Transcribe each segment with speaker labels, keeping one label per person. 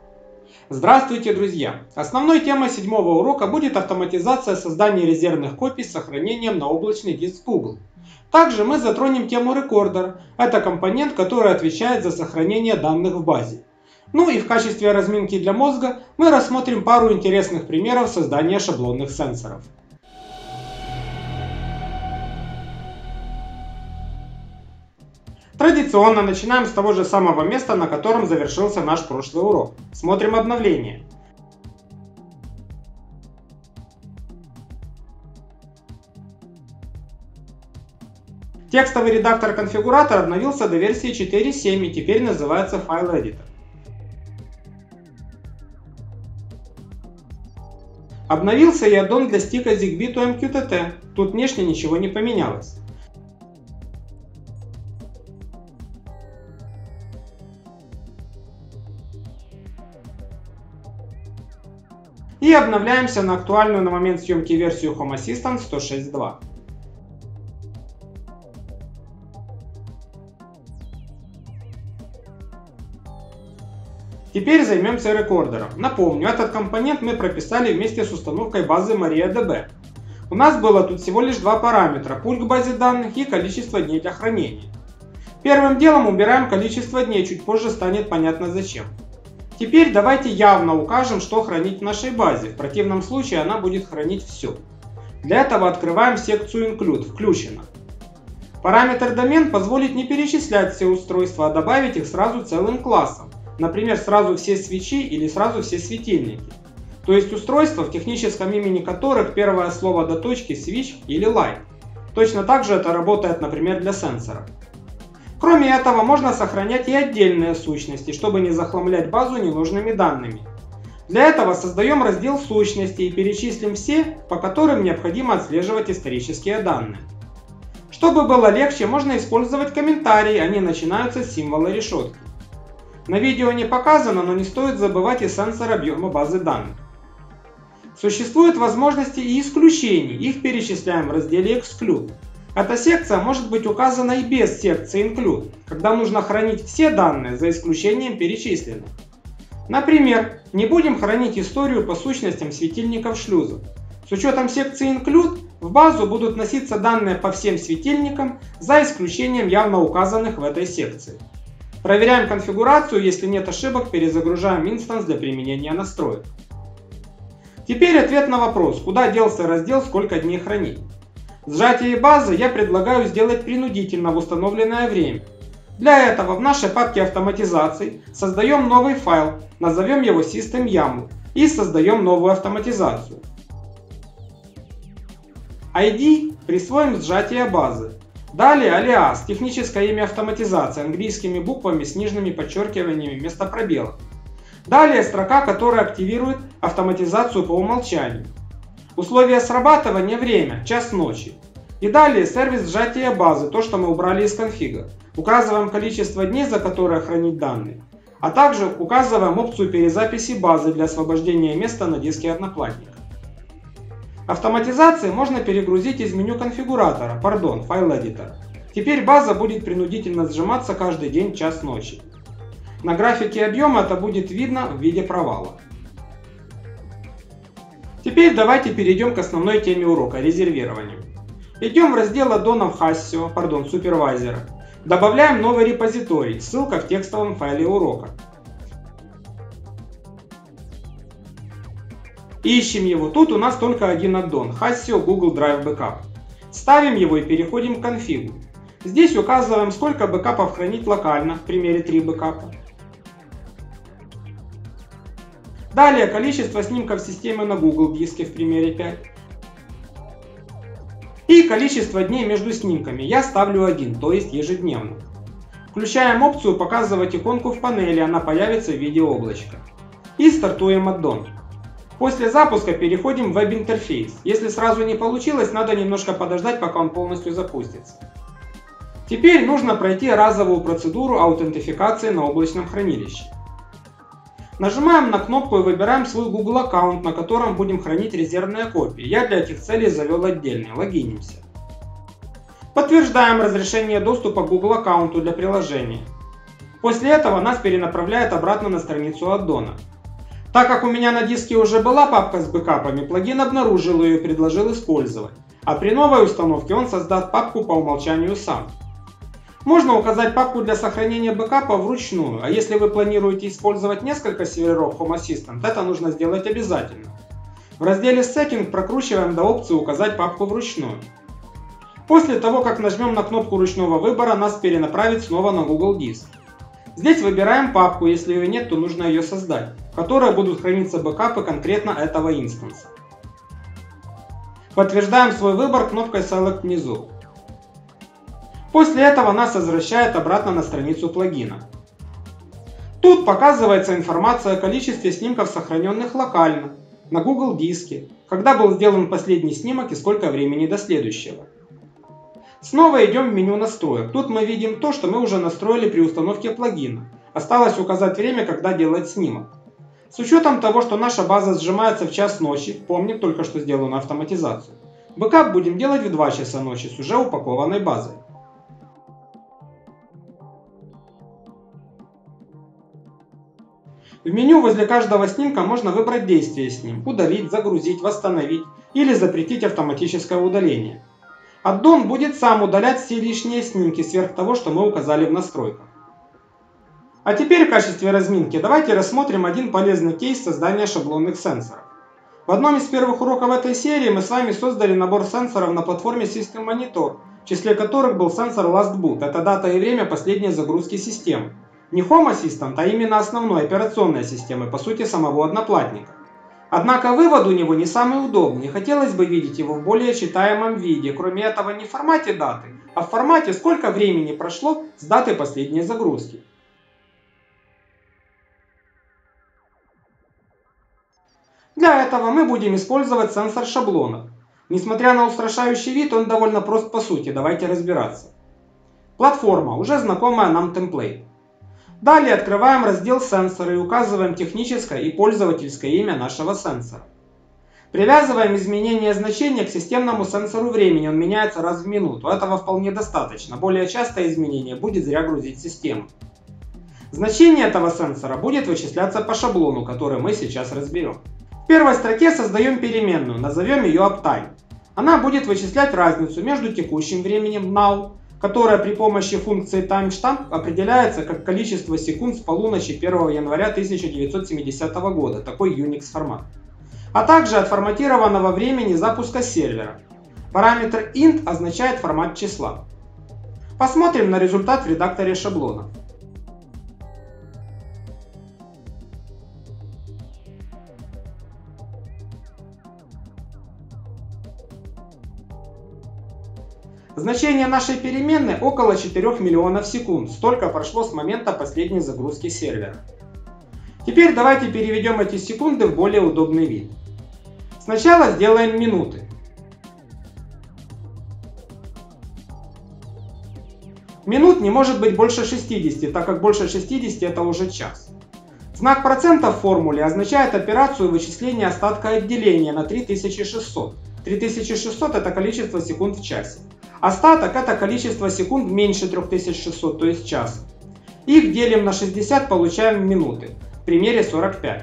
Speaker 1: Здравствуйте, друзья! Основной темой 7-го урока будет автоматизация создания резервных копий с сохранением на облачный диск Google. Также мы затронем тему рекордер. Это компонент, который отвечает за сохранение данных в базе. Ну и в качестве разминки для мозга мы рассмотрим пару интересных примеров создания шаблонных сенсоров. Традиционно начинаем с того же самого места, на котором завершился наш прошлый урок. Смотрим обновление. Текстовый редактор-конфигуратор обновился до версии 4.7 и теперь называется File Editor. Обновился и аддон для стика ZigBee to MQTT. Тут внешне ничего не поменялось. И обновляемся на актуальную на момент съемки версию Home Assistant 106.2. Теперь займемся рекордером. Напомню, этот компонент мы прописали вместе с установкой базы MariaDB. У нас было тут всего лишь два параметра: пуль к базе данных и количество дней для хранения. Первым делом убираем количество дней, чуть позже станет понятно зачем. Теперь давайте явно укажем, что хранить в нашей базе, в противном случае она будет хранить все. Для этого открываем секцию Include, включено. Параметр домен позволит не перечислять все устройства, а добавить их сразу целым классом. Например, сразу все свечи или сразу все светильники. То есть устройства, в техническом имени которых первое слово до точки switch или light. Точно так же это работает, например, для сенсоров. Кроме этого, можно сохранять и отдельные сущности, чтобы не захламлять базу ненужными данными. Для этого создаем раздел сущности и перечислим все, по которым необходимо отслеживать исторические данные. Чтобы было легче, можно использовать комментарии, они начинаются с символа решетки. На видео не показано, но не стоит забывать и сенсор объема базы данных. Существуют возможности и исключений, их перечисляем в разделе Exclude. Эта секция может быть указана и без секции Include, когда нужно хранить все данные за исключением перечисленных. Например, не будем хранить историю по сущностям светильников шлюзов. С учетом секции Include в базу будут вноситься данные по всем светильникам за исключением явно указанных в этой секции. Проверяем конфигурацию, если нет ошибок, перезагружаем инстанс для применения настроек. Теперь ответ на вопрос, куда делся раздел «Сколько дней хранить?». Сжатие базы я предлагаю сделать принудительно в установленное время. Для этого в нашей папке автоматизации создаем новый файл, назовем его System.yaml и создаем новую автоматизацию. ID присвоим сжатие базы. Далее алиас, техническое имя автоматизации, английскими буквами с нижними подчеркиваниями вместо пробелов. Далее строка, которая активирует автоматизацию по умолчанию. Условия срабатывания — время, час ночи. И далее сервис сжатия базы, то, что мы убрали из конфига. Указываем количество дней, за которые хранить данные. А также указываем опцию перезаписи базы для освобождения места на диске одноплатника. Автоматизации можно перегрузить из меню конфигуратора, File Editor. Теперь база будет принудительно сжиматься каждый день час ночи. На графике объема это будет видно в виде провала. Теперь давайте перейдем к основной теме урока — резервированию. Идем в раздел аддонов Hassio, супервайзера. Добавляем новый репозиторий, ссылка в текстовом файле урока. Ищем его, тут у нас только один аддон — Hassio Google Drive Backup. Ставим его и переходим к конфигу. Здесь указываем, сколько бэкапов хранить локально, в примере 3 бэкапа. Далее количество снимков системы на Google диске, в примере 5. И количество дней между снимками я ставлю 1, то есть ежедневно. Включаем опцию «Показывать иконку в панели», она появится в виде облачка. И стартуем аддон. После запуска переходим в веб-интерфейс. Если сразу не получилось, надо немножко подождать, пока он полностью запустится. Теперь нужно пройти разовую процедуру аутентификации на облачном хранилище. Нажимаем на кнопку и выбираем свой Google аккаунт, на котором будем хранить резервные копии. Я для этих целей завел отдельный. Логинимся. Подтверждаем разрешение доступа к Google аккаунту для приложения. После этого нас перенаправляет обратно на страницу аддона. Так как у меня на диске уже была папка с бэкапами, плагин обнаружил ее и предложил использовать, а при новой установке он создаст папку по умолчанию сам. Можно указать папку для сохранения бэкапа вручную, а если вы планируете использовать несколько серверов Home Assistant, это нужно сделать обязательно. В разделе Setting прокручиваем до опции «Указать папку вручную». После того, как нажмем на кнопку ручного выбора, нас перенаправит снова на Google Диск. Здесь выбираем папку, если ее нет, то нужно ее создать, в которой будут храниться бэкапы конкретно этого инстанса. Подтверждаем свой выбор кнопкой Select внизу. После этого нас возвращает обратно на страницу плагина. Тут показывается информация о количестве снимков, сохраненных локально, на Google диске, когда был сделан последний снимок и сколько времени до следующего. Снова идем в меню настроек. Тут мы видим то, что мы уже настроили при установке плагина. Осталось указать время, когда делать снимок. С учетом того, что наша база сжимается в час ночи, помним только что сделанную автоматизацию, бэкап будем делать в 2 часа ночи с уже упакованной базой. В меню возле каждого снимка можно выбрать действие с ним, удалить, загрузить, восстановить или запретить автоматическое удаление. Аддон будет сам удалять все лишние снимки сверх того, что мы указали в настройках. А теперь в качестве разминки давайте рассмотрим один полезный кейс создания шаблонных сенсоров. В одном из первых уроков этой серии мы с вами создали набор сенсоров на платформе System Monitor, в числе которых был сенсор Last Boot, это дата и время последней загрузки системы. Не Home Assistant, а именно основной операционной системы, по сути самого одноплатника. Однако вывод у него не самый удобный, хотелось бы видеть его в более читаемом виде, кроме этого не в формате даты, а в формате сколько времени прошло с даты последней загрузки. Для этого мы будем использовать сенсор шаблонов. Несмотря на устрашающий вид, он довольно прост по сути, давайте разбираться. Платформа, уже знакомая нам темплейт. Далее открываем раздел «Сенсоры» и указываем техническое и пользовательское имя нашего сенсора. Привязываем изменение значения к системному сенсору времени, он меняется раз в минуту, этого вполне достаточно, более частое изменение будет зря грузить систему. Значение этого сенсора будет вычисляться по шаблону, который мы сейчас разберем. В первой строке создаем переменную, назовем ее Uptime. Она будет вычислять разницу между текущим временем Now, которая при помощи функции timestamp определяется как количество секунд с полуночи 1 января 1970 года, такой Unix формат, а также от форматированного времени запуска сервера. Параметр int означает формат числа. Посмотрим на результат в редакторе шаблона. Значение нашей переменной около 4 миллионов секунд, столько прошло с момента последней загрузки сервера. Теперь давайте переведем эти секунды в более удобный вид. Сначала сделаем минуты. Минут не может быть больше 60, так как больше 60 это уже час. Знак процента в формуле означает операцию вычисления остатка отделения на 3600. 3600 это количество секунд в часе. Остаток это количество секунд меньше 3600, то есть часа. Их делим на 60, получаем минуты. В примере 45.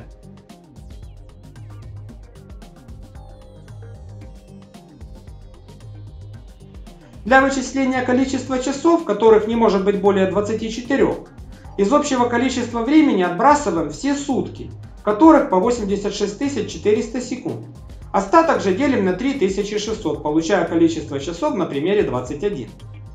Speaker 1: Для вычисления количества часов, которых не может быть более 24, из общего количества времени отбрасываем все сутки, которых по 86 400 секунд. Остаток же делим на 3600, получая количество часов на примере 21.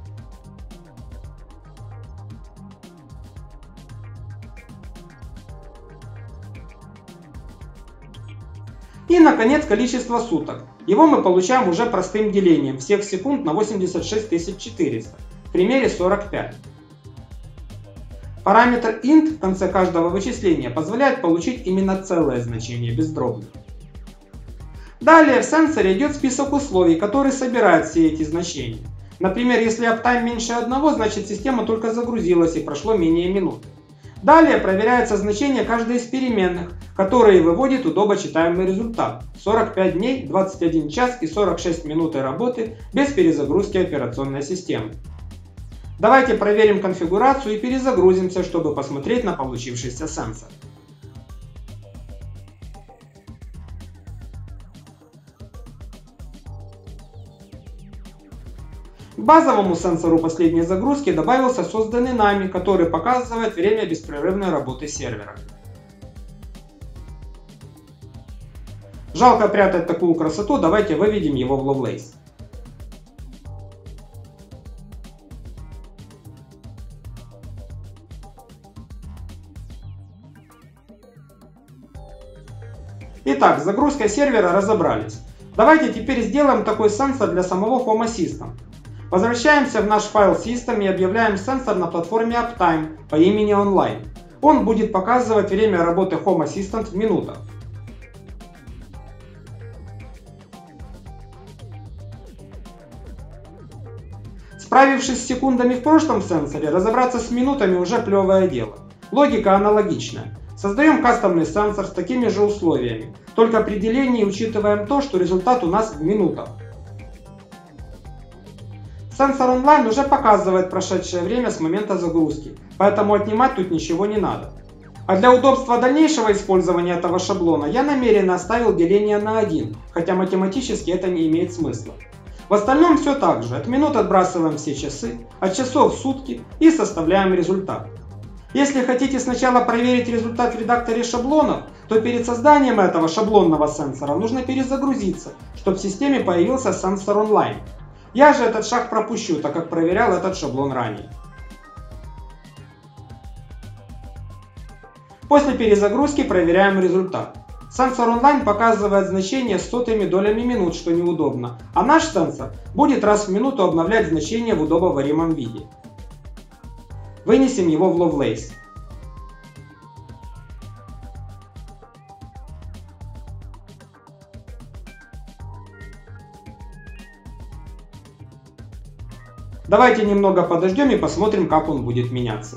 Speaker 1: И, наконец, количество суток. Его мы получаем уже простым делением всех секунд на 86 400, в примере 45. Параметр int в конце каждого вычисления позволяет получить именно целое значение, без дробных. Далее в сенсоре идет список условий, который собирает все эти значения. Например, если uptime меньше 1, значит система только загрузилась и прошло менее минуты. Далее проверяется значение каждой из переменных, которые выводит удобочитаемый результат. 45 дней, 21 час и 46 минут работы без перезагрузки операционной системы. Давайте проверим конфигурацию и перезагрузимся, чтобы посмотреть на получившийся сенсор. К базовому сенсору последней загрузки добавился созданный нами, который показывает время беспрерывной работы сервера. Жалко прятать такую красоту, давайте выведем его в Lovelace. Итак, с загрузкой сервера разобрались. Давайте теперь сделаем такой сенсор для самого Home Assistant. Возвращаемся в наш файл System и объявляем сенсор на платформе Uptime по имени Online. Он будет показывать время работы Home Assistant в минутах. Справившись с секундами в прошлом сенсоре, разобраться с минутами уже плевое дело. Логика аналогичная. Создаем кастомный сенсор с такими же условиями, только при делении учитываем то, что результат у нас в минутах. Сенсор онлайн уже показывает прошедшее время с момента загрузки, поэтому отнимать тут ничего не надо. А для удобства дальнейшего использования этого шаблона я намеренно оставил деление на 1, хотя математически это не имеет смысла. В остальном все так же, от минут отбрасываем все часы, от часов сутки и составляем результат. Если хотите сначала проверить результат в редакторе шаблонов, то перед созданием этого шаблонного сенсора нужно перезагрузиться, чтобы в системе появился сенсор онлайн. Я же этот шаг пропущу, так как проверял этот шаблон ранее. После перезагрузки проверяем результат. Сенсор онлайн показывает значение с сотыми долями минут, что неудобно, а наш сенсор будет раз в минуту обновлять значение в удобоваримом виде. Вынесем его в Lovelace. Давайте немного подождем и посмотрим, как он будет меняться.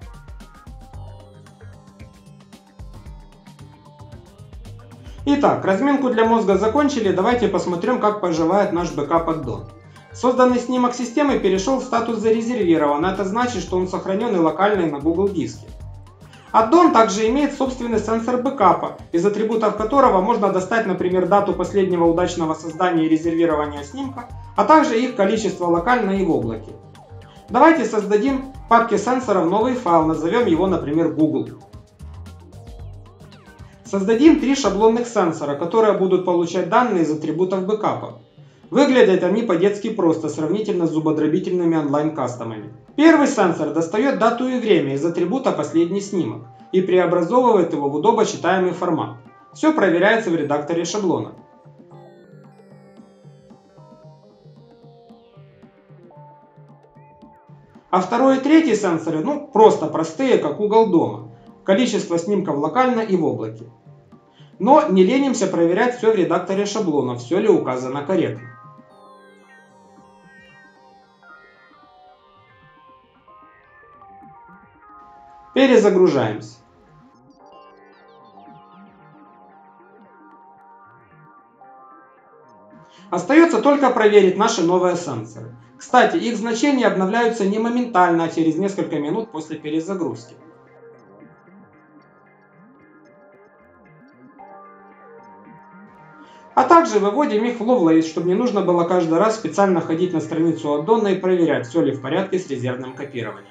Speaker 1: Итак, разминку для мозга закончили, давайте посмотрим, как поживает наш бэкап-аддон. Созданный снимок системы перешел в статус зарезервирован, это значит, что он сохранен и локально и на Google диске. Аддон также имеет собственный сенсор бэкапа, из атрибутов которого можно достать, например, дату последнего удачного создания и резервирования снимка, а также их количество локально и в облаке. Давайте создадим в папке сенсоров новый файл, назовем его, например, Google. Создадим 3 шаблонных сенсора, которые будут получать данные из атрибутов бэкапа. Выглядят они по-детски просто, сравнительно с зубодробительными онлайн-кастомами. Первый сенсор достает дату и время из атрибута «Последний снимок» и преобразовывает его в удобочитаемый формат. Все проверяется в редакторе шаблона. А второй и третий сенсоры, просто простые, как угол дома. Количество снимков локально и в облаке. Но не ленимся проверять все в редакторе шаблона, все ли указано корректно. Перезагружаемся. Остается только проверить наши новые сенсоры. Кстати, их значения обновляются не моментально, а через несколько минут после перезагрузки. А также выводим их в Lovelace, чтобы не нужно было каждый раз специально ходить на страницу аддона и проверять, все ли в порядке с резервным копированием.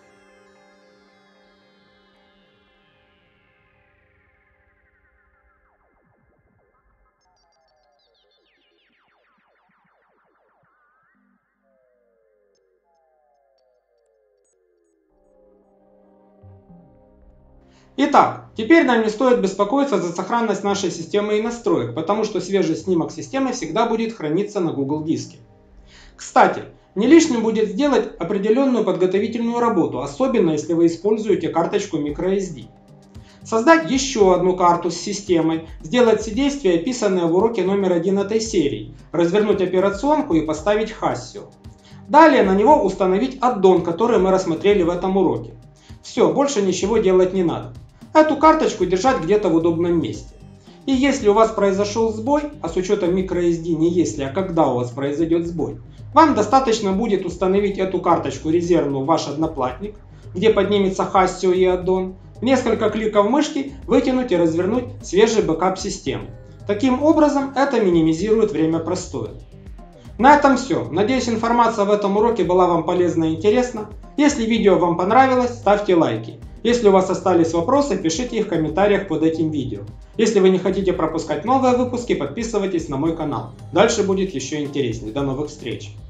Speaker 1: Итак, теперь нам не стоит беспокоиться за сохранность нашей системы и настроек, потому что свежий снимок системы всегда будет храниться на Google диске. Кстати, не лишним будет сделать определенную подготовительную работу, особенно если вы используете карточку microSD. Создать еще одну карту с системой, сделать все действия, описанные в уроке номер 1 этой серии, развернуть операционку и поставить Hassio. Далее на него установить аддон, который мы рассмотрели в этом уроке. Все, больше ничего делать не надо. Эту карточку держать где-то в удобном месте. И если у вас произошел сбой, а с учетом microSD не если, а когда у вас произойдет сбой, вам достаточно будет установить эту карточку резервную в ваш одноплатник, где поднимется Hassio и аддон, несколько кликов мышки вытянуть и развернуть свежий бэкап системы. Таким образом это минимизирует время простоя. На этом все. Надеюсь, информация в этом уроке была вам полезна и интересна. Если видео вам понравилось, ставьте лайки. Если у вас остались вопросы, пишите их в комментариях под этим видео. Если вы не хотите пропускать новые выпуски, подписывайтесь на мой канал. Дальше будет еще интереснее. До новых встреч!